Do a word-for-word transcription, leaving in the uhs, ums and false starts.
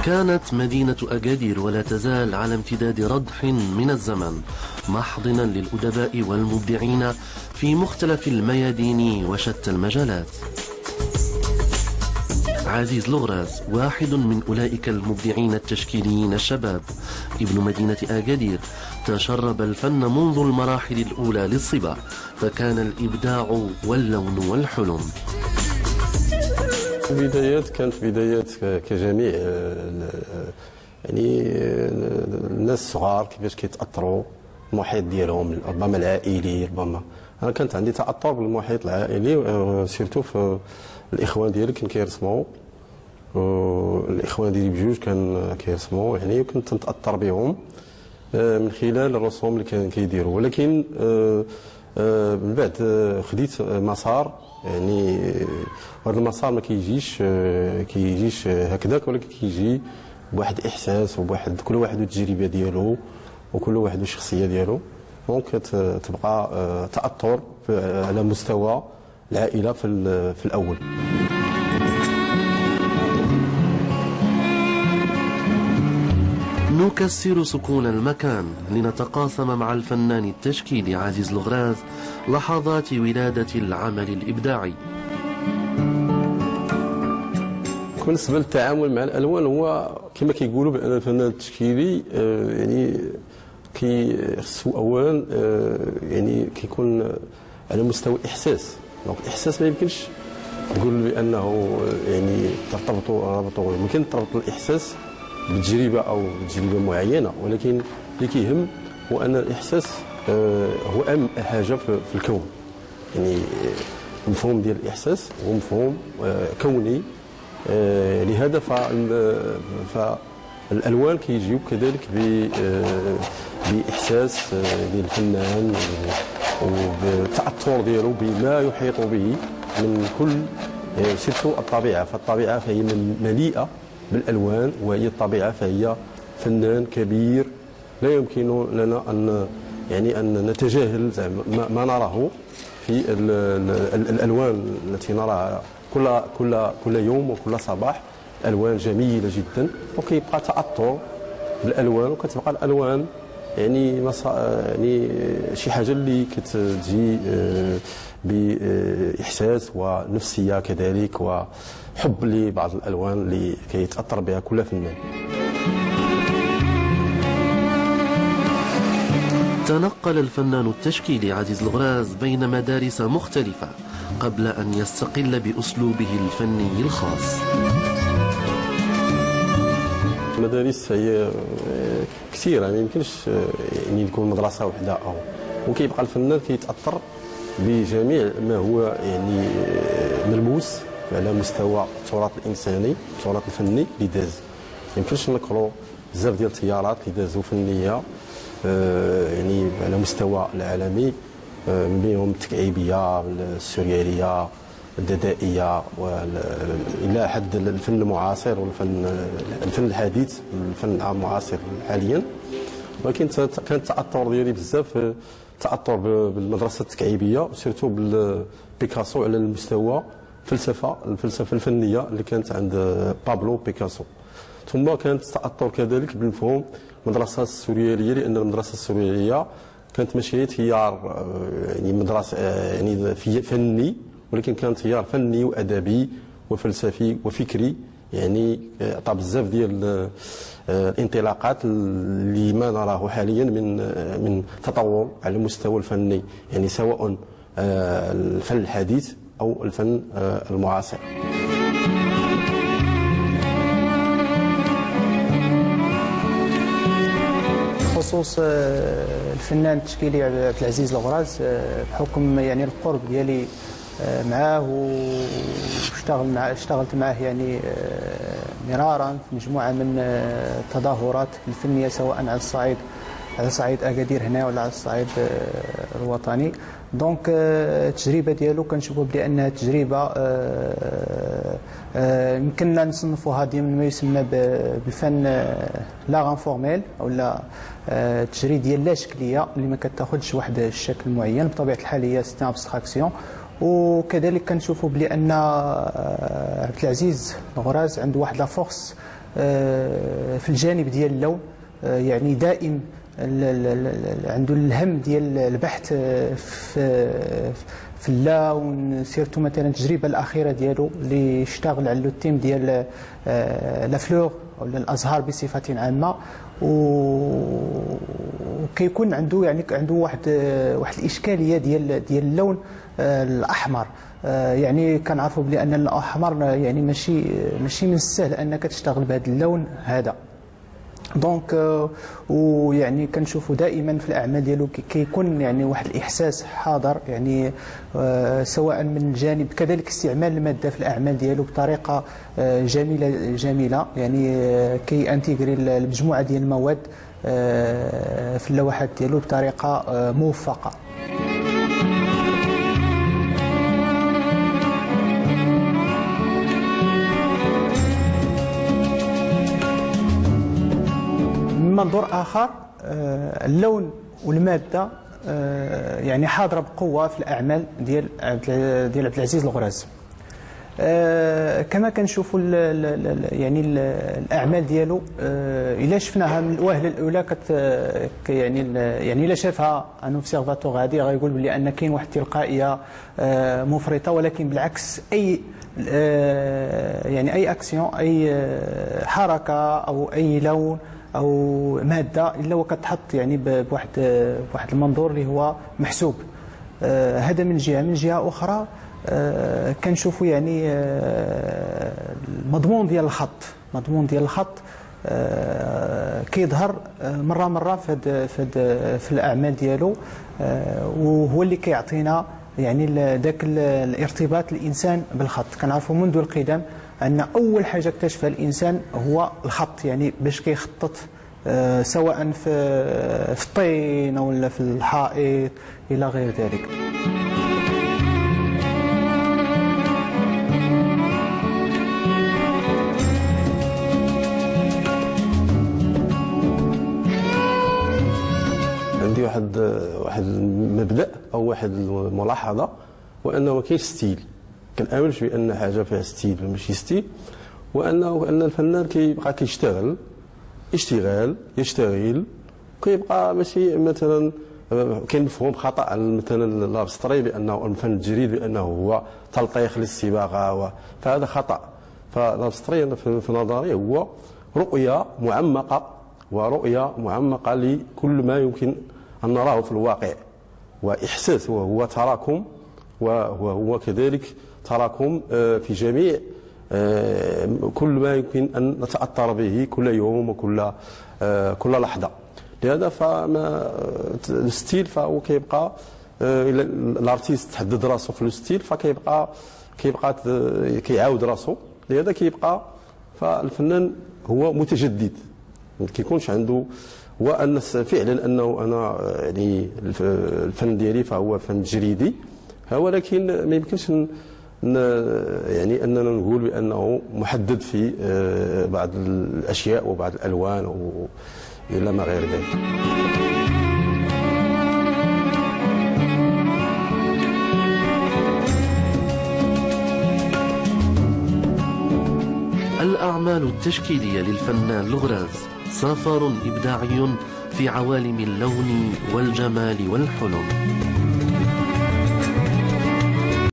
كانت مدينة أكادير ولا تزال على امتداد ردح من الزمن محضنا للأدباء والمبدعين في مختلف الميادين وشتى المجالات. عزيز لغراز واحد من أولئك المبدعين التشكيليين الشباب، ابن مدينة أكادير، تشرب الفن منذ المراحل الأولى للصبا، فكان الإبداع واللون والحلم. البدايات كانت بدايات كجميع يعني الناس الصغار كيفاش كيتاثروا المحيط ديالهم، ربما العائلي، ربما انا كانت عندي تاثر بالمحيط العائلي، سيرتو في الاخوان ديالي كانوا كيرسموا، الاخوان ديالي بجوج كان كيرسموا يعني، وكنت نتاثر بهم من خلال الرسوم اللي كانوا كيديروا. ولكن من بعد خديت مسار يعني، هذا المسار ما كيجيش كيجيش هكذاك، ولكن كيجي بواحد احساس وبواحد كل واحد والتجربه ديالو وكل واحد والشخصيه ديالو. دونك تبقى تاثر على مستوى العائله في في الاول. نكسر سكون المكان لنتقاسم مع الفنان التشكيلي عزيز لغراز لحظات ولادة العمل الإبداعي. بالنسبة للتعامل مع الألوان، هو كما كيقولوا بأن الفنان التشكيلي يعني كيخصو أولا يعني كيكون على مستوى إحساس. دونك الإحساس ما يمكنش تقول بأنه يعني ترتبطوا رابطوا، يمكن تربط الإحساس بتجربه او تجربه معينه، ولكن اللي كيهم هو ان الاحساس هو اهم حاجه في الكون. يعني المفهوم ديال الاحساس هو مفهوم كوني، لهذا فالالوان كيجيو كذلك باحساس ديال الفنان وبالتاثر ديالو بما يحيط به من كل، سيرتو الطبيعه. فالطبيعه فهي مليئه بالالوان، وهي الطبيعه فهي فنان كبير لا يمكن لنا ان يعني ان نتجاهل ما نراه في ال ال الالوان التي نراها كل كل كل يوم وكل صباح. الوان جميله جدا، وكيبقى تاثر بالالوان، وكتبقى الالوان يعني يعني شي حاجه اللي كتجي باحساس ونفسيه كذلك، وحب لبعض الالوان اللي كيتاثر بها كل فنان. تنقل الفنان التشكيلي عزيز لغراز بين مدارس مختلفة قبل أن يستقل بأسلوبه الفني الخاص. المدارس هي كثيرة، ما يمكنش يعني تكون مدرسة واحدة، أو وكيبقى الفنان كيتأثر بجميع ما هو يعني ملموس على مستوى التراث الإنساني، التراث الفني اللي داز. ما يمكنش نذكروا بزاف ديال التيارات اللي دازوا فنية يعني على مستوى العالمي، من بينهم التكعيبية، السوريالية، الددائية، إلى حد الفن المعاصر والفن الفن الحديث، الفن المعاصر حاليا. ولكن كان التأثر ديالي بزاف تأثر بالمدرسة التكعيبية، سيرتو بالبيكاسو على المستوى الفلسفة الفلسفة الفنية اللي كانت عند بابلو بيكاسو. ثم كانت تأثر كذلك بالمفهوم المدرسة السوريالية، لأن المدرسة السوريالية كانت ماشي تيار يعني مدرسة يعني فني، ولكن كان تيار فني وادبي وفلسفي وفكري، يعني عطى بزاف ديال الانطلاقات اللي ما نراه حاليا من من تطور على المستوى الفني، يعني سواء الفن الحديث او الفن المعاصر. بخصوص الفنان التشكيلي عبد العزيز لغراز، بحكم يعني القرب ديالي معاه واشتغل مع اشتغلت معاه يعني مرارا في مجموعه من التظاهرات الفنيه، سواء على الصعيد على صعيد اكادير هنا ولا على الصعيد الوطني. دونك التجربه ديالو كنشوفوا بانها تجربه يمكننا نصنفوها ضمن ما يسمى بالفن لا غانفورميل، او لا التجريد ديال لا شكليه اللي ما كتاخذش واحد الشكل معين. بطبيعه الحال هي سيتي ابستراكسيون. وكذلك كنشوفوا بان عبد العزيز لغراز عنده واحد لا فورس في الجانب ديال اللون، يعني دائم عنده الهم ديال البحث في في اللون. سيرتو مثلا التجربه الاخيره ديالو اللي اشتغل على لو تيم ديال لا فلور ولا الازهار بصفه عامه، وكيكون عنده يعني عنده واحد واحد الاشكاليه ديال ديال اللون الاحمر. يعني كنعرفوا بلي ان الاحمر يعني ماشي ماشي من السهل انك تشتغل بهذا اللون هذا. دونك ويعني كنشوفوا دائما في الاعمال ديالو كيكون يعني واحد الاحساس حاضر، يعني سواء من جانب كذلك استعمال الماده في الاعمال ديالو بطريقه جميله جميله، يعني كي انتيغري المجموعه ديال المواد في اللوحات ديالو بطريقه موفقه. من منظور آخر اللون والمادة يعني حاضرة بقوة في الأعمال ديال ديال عبد العزيز الغراز. كما كنشوفوا يعني الأعمال ديالو إلا شفناها من الوهلة الأولى كت يعني يعني إلا شافها ان اوبسيرفاتور غادي غايقول بلي أن كاين واحد التلقائية مفرطة، ولكن بالعكس أي يعني أي أكسيون أي حركة أو أي لون او ماده الا وكتحط يعني بواحد بواحد المنظور اللي هو محسوب. آه هذا من جهه. من جهه اخرى آه كنشوفوا يعني آه المضمون ديال الخط مضمون ديال الخط آه كيظهر آه مره مره في هاد في, هاد في الاعمال ديالو، آه وهو اللي كيعطينا يعني ذاك الارتباط الانسان بالخط. كنعرفوا منذ القدم أن أول حاجة اكتشفها الإنسان هو الخط، يعني باش كيخطط آه سواء في في الطين ولا في الحائط إلى غير ذلك. عندي واحد واحد المبدأ أو واحد الملاحظة، وأنه ما كاينش ستيل. كنآمنش بأن حاجة فيها ستيل ماشي ستيل، وأنه أن الفنان كيبقى كيشتغل اشتغال يشتغل، كيبقى ماشي مثلا كاين مفهوم خطأ على مثلا الابستري بأنه الفن الجريد بأنه هو تلطيخ للصباغة، فهذا خطأ. فالابستري في نظري هو رؤية معمقة، ورؤية معمقة لكل ما يمكن أن نراه في الواقع، وإحساس وهو تراكم، وهو كذلك تراكم في جميع كل ما يمكن أن نتأثر به كل يوم وكل كل لحظة. لهذا فما الستيل فهو كيبقى الارتيست تحدد راسو في الستيل، فكيبقى كيبقى كيعاود راسو. لهذا كيبقى فالفنان هو متجدد، ما كيكونش عنده هو ان فعلا انه انا يعني الفن ديالي فهو فن تجريدي، ولكن ما يمكنش يعني اننا نقول بانه محدد في بعض الاشياء وبعض الالوان الى ما غير ذلك. الأعمال التشكيلية للفنان الغراز سفر إبداعي في عوالم اللون والجمال والحلم.